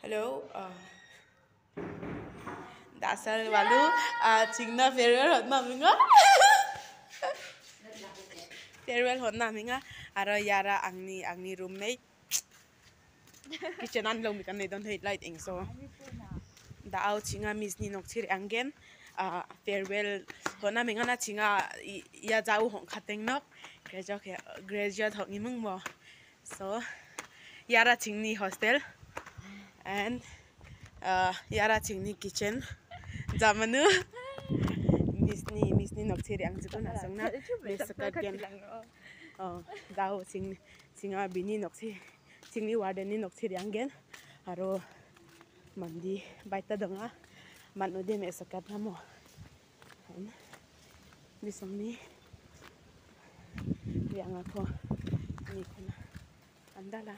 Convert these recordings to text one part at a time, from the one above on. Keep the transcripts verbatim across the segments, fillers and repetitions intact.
Hello. Uh, dasal walu uh, chingna farewell honna minga. Farewell honna minga. Aro yara angni angni roommate. Kitchen an long mikan don't hate light ing so. Da out chinga miss ni nok chir anggen. Uh, farewell honna minga na chinga ya jau hong khateng nok. Graduate graduate hong imung mo. So yara chingni hostel and uh, yara chingni kitchen zamanu misni misni nok chiri ang chiko na sangna mesakat gen oh dao ching chinga bini nok chi chingni warden ni nok chiri ang gen aro mandi baita donga manu de mesakat na mo bisongni yang ako ni kuna andala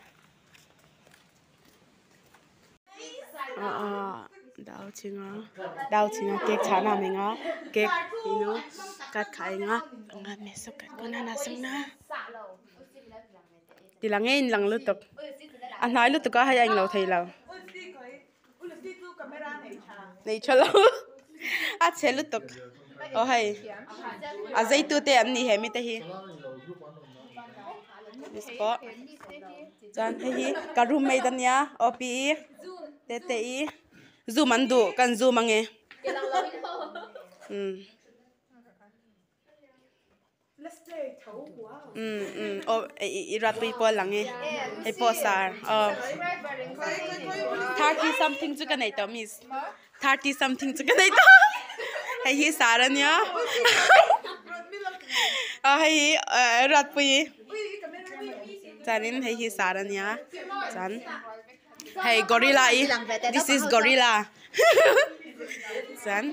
à đào chinh á đào chinh á cake chana mình á cake you know cắt khai ngá ngá mẹ sắp cắt con na sang na thì là nghe lằng lướt tục anh nói lướt tục có hay anh lâu thầy lâu này cho lâu à chế lướt tục ô hay à dây tu tê anh đi hè mi tê hi Bispo Jan hi ka room mate ania opi tete zoom andu kan zoom ange mm mm mm o irat people lange e posar oh thirty something chu kanai to miss thirty something chu kanai to hey hi saranya ah hi rat pui Janin hey hi saranya Jan hey gorilla i this is gorilla Jan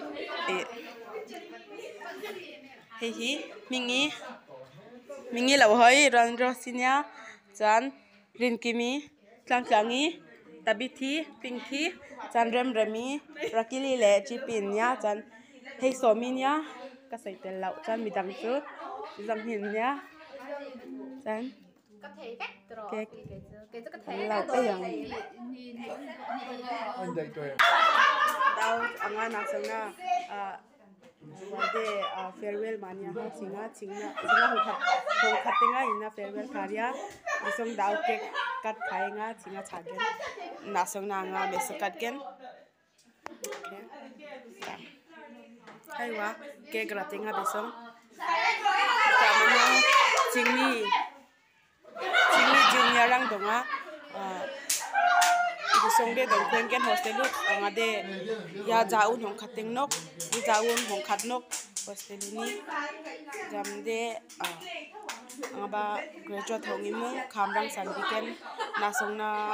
hey hi mingi mingi lau hoi ran rosinya Jan rinkimi tlang tlangi tabithi pinki Jan rem remi rakili le chipin nya Jan hey sominya ka saitel lau Jan midang chu jam hin nya Jan cái cái lâu cái yang đau anh anh nói xong na à để farewell mania ha chinga chinga chinga hong khat hong khat tenga ina farewell karya xong đau cái cắt khai nga chinga chagen na xong na nga mes cắt gen hay quá cái cái tenga besong cảm ơn chingni Chini junior lang donga itu songde dong kuen hostel lu angade ya jauh hong khateng nok ya jauh hong khat nok hostel ini jamde angaba graduate hongimung khamrang sandiken nasongna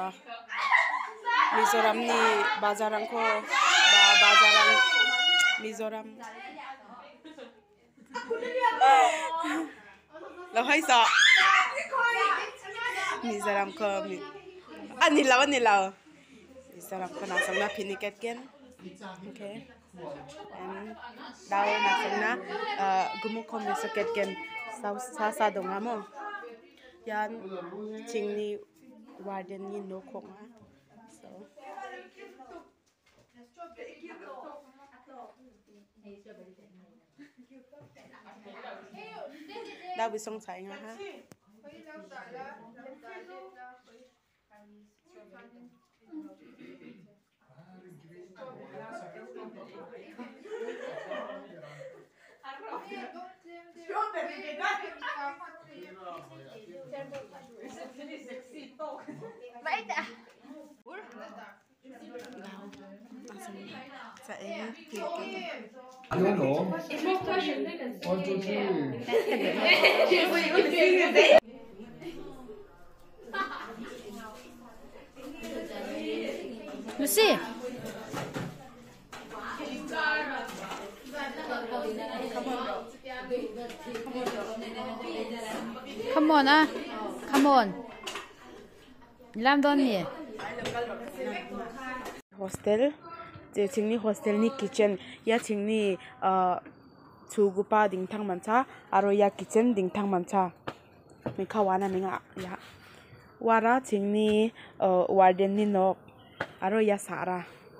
Mizoram ni bazarang ko ba bazarang Mizoram lo hai sa Mizoram ko ani law ani law Mizoram ko na sang na piniket ken okay and daw na sang na gumu ko mesoket ken sa sa sa donga mo yan chingni warden ni no ko nga so daw bisong chai nga ha Lucy. Come on, ah. Come on. Làm đón nhỉ? Hostel, je chingni hostel ni kitchen, ya chingni chugupa ding thang mancha, aro ya kitchen ding thang mancha. Mình khawana minga ya. Wara chingni warden ni nok aro ya sara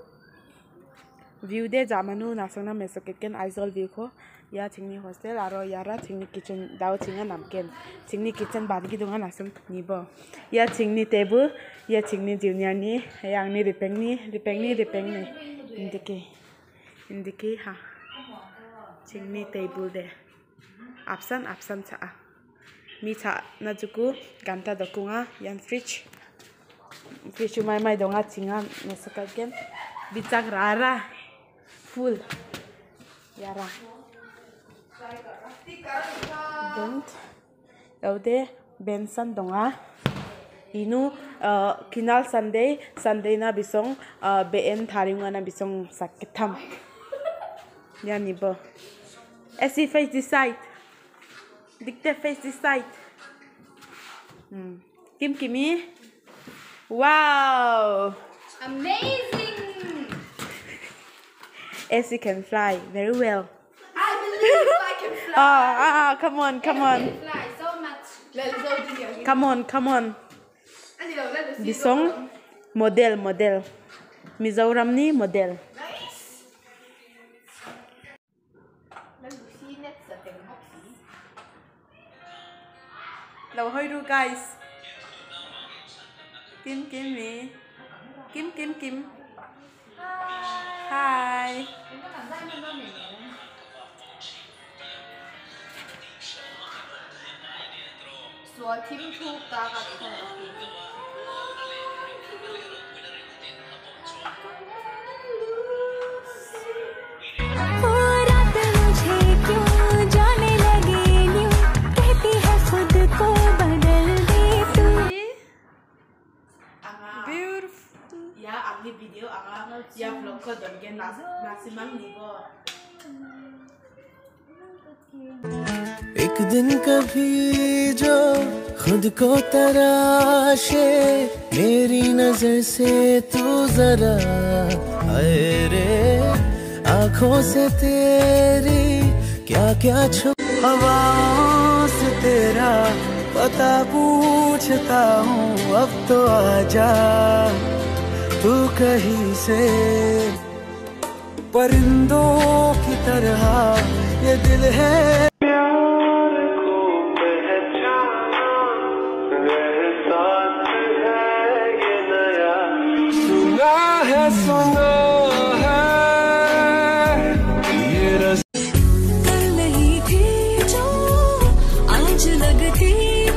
view de jamanu nasona mesoken aizol view ko ya chingni hostel aro yara chingni kitchen dau chinga namken chingni kitchen badgi dunga nasum nibo ya chingni table ya chingni junior ni yang ni ripeng ni ripeng ni ripeng ni indike indike ha chingni table de apsan apsan cha mi cha na juku ganta dokunga yan fridge fridge mai mai donga chinga mesoken bichak rara full yara don't yaude bensan donga inu kinal sunday sunday na bisong ben tharinga na bisong sakitham yanibo esi face this side dikte face this side hmm kim kimi wow Amazing! Essie can fly very well. I believe I can fly. Ah, ah, ah, come on, come on. I can fly so much. Come on, come on. Bisong model, model. Mizoram ni model. Nice. Đâu hơi ru guys. Kim Kim ni. Kim Kim Kim. Hi. Số team two cả cả cái Ya, ambil video anga ya vlog ko don gen nas maximum nibo. एक दिन कभी जो खुद को तराशे मेरी नजर से तू जरा आए रे आँखों से तेरी क्या क्या छुप हवाओं से तेरा पता पूछता हूँ अब तो आजा तू कहीं से परिंदों की तरह ये दिल है प्यार को पहचाना एहसास है ये नया सुना है सुना है ये रस कल नहीं थी जो आज लगती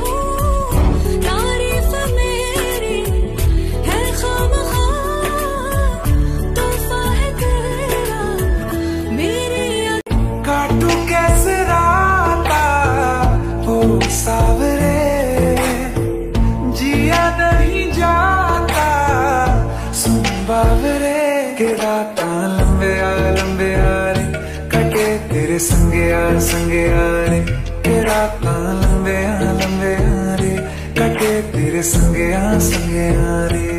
लंबे आ लंबे आ रे कटे तेरे संगे आ संगे आ रे के राता लंबे आ लंबे आ रे कटे तेरे संगे आ संगे आ रे